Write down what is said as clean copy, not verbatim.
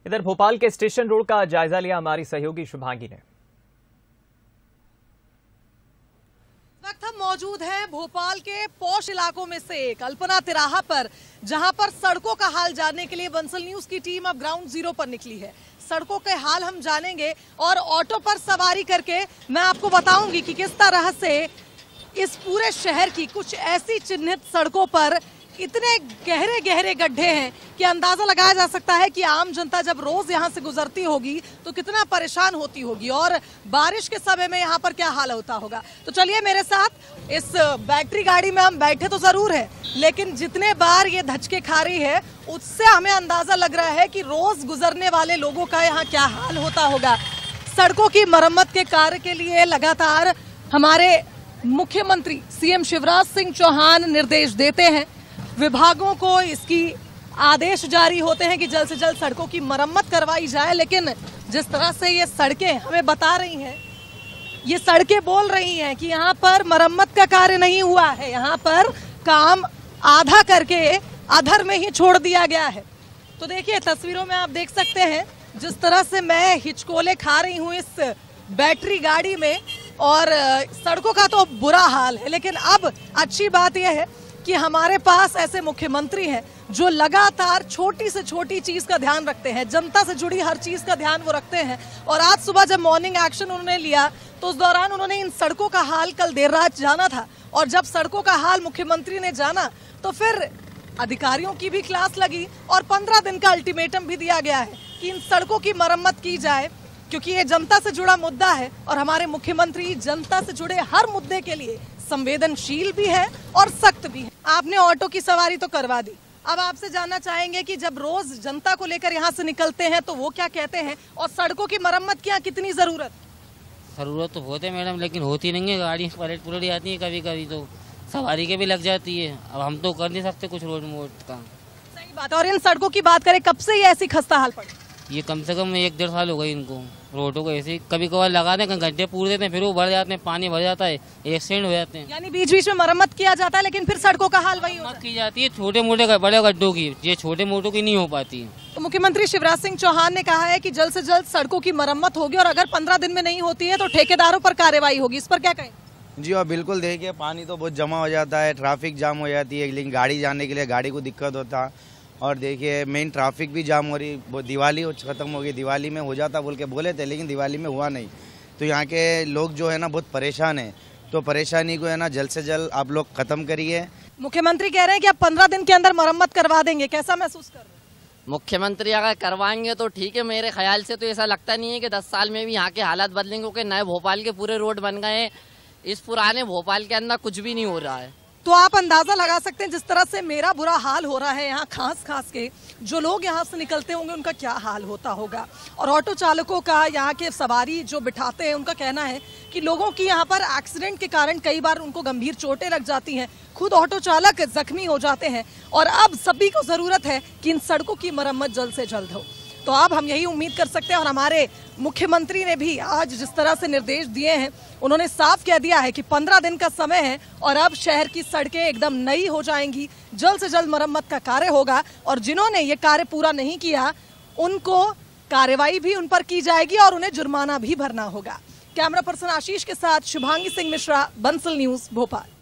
इधर भोपाल के station road का जायजा लिया हमारी सहयोगी शुभांगी ने। वक्त हम मौजूद हैं भोपाल के पॉश इलाकों में से कल्पना तिराहा पर, जहां पर सड़कों का हाल जानने के लिए बंसल न्यूज की टीम अब ग्राउंड जीरो पर निकली है। सड़कों के हाल हम जानेंगे और ऑटो पर सवारी करके मैं आपको बताऊंगी कि किस तरह से इस पूरे शहर की कुछ ऐसी चिन्हित सड़कों पर इतने गहरे गहरे गड्ढे हैं कि अंदाजा लगाया जा सकता है कि आम जनता जब रोज यहां से गुजरती होगी तो कितना परेशान होती होगी और बारिश के समय में यहां पर क्या हाल होता होगा। तो चलिए मेरे साथ, इस बैटरी गाड़ी में हम बैठे तो जरूर है, लेकिन जितने बार ये धचके खा रही है उससे हमें अंदाजा लग रहा है कि रोज गुजरने वाले लोगों का यहाँ क्या हाल होता होगा। सड़कों की मरम्मत के कार्य के लिए लगातार हमारे मुख्यमंत्री सीएम शिवराज सिंह चौहान निर्देश देते हैं, विभागों को इसकी आदेश जारी होते हैं कि जल्द से जल्द सड़कों की मरम्मत करवाई जाए। लेकिन जिस तरह से ये सड़कें हमें बता रही हैं, ये सड़कें बोल रही हैं कि यहाँ पर मरम्मत का कार्य नहीं हुआ है, यहाँ पर काम आधा करके अधर में ही छोड़ दिया गया है। तो देखिए तस्वीरों में आप देख सकते हैं जिस तरह से मैं हिचकोले खा रही हूँ इस बैटरी गाड़ी में, और सड़कों का तो बुरा हाल है। लेकिन अब अच्छी बात यह है कि हमारे पास ऐसे मुख्यमंत्री हैं जो लगातार छोटी से छोटी चीज का ध्यान रखते हैं, जनता से जुड़ी हर चीज का ध्यान वो रखते हैं। और आज सुबह जब मॉर्निंग एक्शन उन्होंने लिया तो उस दौरान उन्होंने इन सड़कों का हाल कल देर रात जाना था, और जब सड़कों का हाल मुख्यमंत्री ने जाना तो फिर अधिकारियों की भी क्लास लगी और 15 दिन का अल्टीमेटम भी दिया गया है कि इन सड़कों की मरम्मत की जाए, क्योंकि ये जनता से जुड़ा मुद्दा है और हमारे मुख्यमंत्री जनता से जुड़े हर मुद्दे के लिए संवेदनशील भी है और सख्त भी है। आपने ऑटो की सवारी तो करवा दी, अब आपसे जानना चाहेंगे कि जब रोज जनता को लेकर यहाँ से निकलते हैं तो वो क्या कहते हैं, और सड़कों की मरम्मत की कितनी जरूरत तो होते मैडम, लेकिन होती नहीं है। गाड़ी पलट पुलट जाती है, कभी कभी तो सवारी के भी लग जाती है। अब हम तो कर नहीं सकते कुछ रोड मोड का। सही बात है। और इन सड़कों की बात करें, कब से ये ऐसी खस्ता हाल पड़ी? ये कम से कम 1-1.5 साल हो गए इनको। रोडों को ऐसे कभी कभार लगाते हैं, गड्ढे पूर देते हैं, फिर वो भर जाते हैं, पानी भर जाता है, एक्सीडेंट हो जाते हैं। यानी बीच बीच में मरम्मत किया जाता है लेकिन फिर सड़कों का हाल वही की जाती है छोटे मोटे बड़े गड्ढों की, ये छोटे मोटों की नहीं हो पाती है। तो मुख्यमंत्री शिवराज सिंह चौहान ने कहा है कि जल्द से जल्द सड़कों की मरम्मत होगी, और अगर 15 दिन में नहीं होती है तो ठेकेदारों पर कार्रवाई होगी। इस पर क्या कहें? जी और बिल्कुल, देखिए पानी तो बहुत जमा हो जाता है, ट्रैफिक जाम हो जाती है, लेकिन गाड़ी जाने के लिए गाड़ी को दिक्कत होता है। और देखिए मेन ट्रैफिक भी जाम हो रही, वो दिवाली खत्म हो गई, दिवाली में हो जाता बोल के बोले थे, लेकिन दिवाली में हुआ नहीं। तो यहाँ के लोग जो है ना बहुत परेशान है, तो परेशानी को है ना जल्द से जल्द आप लोग खत्म करिए। मुख्यमंत्री कह रहे हैं कि आप 15 दिन के अंदर मरम्मत करवा देंगे, कैसा महसूस कर रहे हैं? मुख्यमंत्री अगर करवाएंगे तो ठीक है, मेरे ख्याल से तो ऐसा लगता नहीं है कि 10 साल में भी यहाँ के हालात बदलेंगे, क्योंकि नए भोपाल के पूरे रोड बन गए हैं। इस पुराने भोपाल के अंदर कुछ भी नहीं हो रहा है। तो आप अंदाजा लगा सकते हैं जिस तरह से मेरा बुरा हाल हो रहा है यहाँ खास के, जो लोग यहाँ से निकलते होंगे उनका क्या हाल होता होगा। और ऑटो चालकों का, यहाँ के सवारी जो बिठाते हैं, उनका कहना है कि लोगों की यहाँ पर एक्सीडेंट के कारण कई बार उनको गंभीर चोटें लग जाती हैं, खुद ऑटो चालक जख्मी हो जाते हैं, और अब सभी को जरूरत है कि इन सड़कों की मरम्मत जल्द से जल्द हो। तो अब हम यही उम्मीद कर सकते हैं, और हमारे मुख्यमंत्री ने भी आज जिस तरह से निर्देश दिए हैं, उन्होंने साफ कह दिया है कि 15 दिन का समय है और अब शहर की सड़कें एकदम नई हो जाएंगी, जल्द से जल्द मरम्मत का कार्य होगा, और जिन्होंने ये कार्य पूरा नहीं किया उनको कार्रवाई भी उन पर की जाएगी और उन्हें जुर्माना भी भरना होगा। कैमरा पर्सन आशीष के साथ शुभांगी सिंह मिश्रा, बंसल न्यूज, भोपाल।